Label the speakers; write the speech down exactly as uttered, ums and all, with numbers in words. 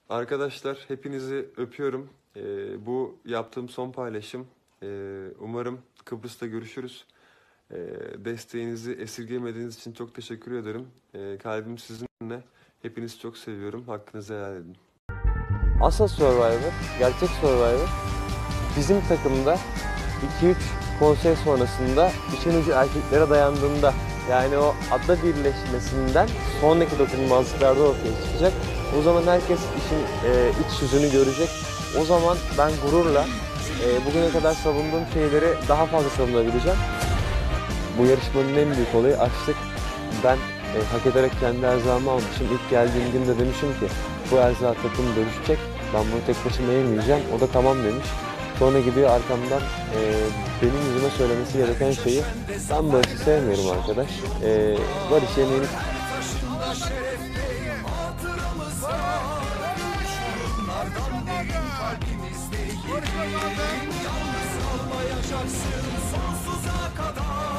Speaker 1: Arkadaşlar hepinizi öpüyorum. Ee, bu yaptığım son paylaşım. Ee, umarım Kıbrıs'ta görüşürüz. Ee, desteğinizi esirgemediğiniz için çok teşekkür ederim. Ee, kalbim sizinle. Hepinizi çok seviyorum. Hakkınızı helal edin.
Speaker 2: Asıl Survivor, gerçek Survivor bizim takımda iki üç konsey sonrasında işin ucu erkeklere dayandığında, yani o ada birleşmesinden sonraki dokunulmazlıklarda ortaya çıkacak. O zaman herkes işin e, iç yüzünü görecek. O zaman ben gururla e, bugüne kadar savunduğum şeyleri daha fazla savunabileceğim. Bu yarışmanın en büyük olayı açlık. Ben e, hak ederek kendi erzağımı almışım. İlk geldiğim günde demişim ki bu erzağı takım bölüşecek. Ben bunu tek başıma yemeyeceğim. O da tamam demiş. Sonra gidiyor arkamdan e, benim yüzüme söylemesi gereken şeyi. Ben Barış'ı sevmiyorum arkadaş. E, Barış yemeğini...
Speaker 3: Yalnız kalmayacaksın sonsuza kadar.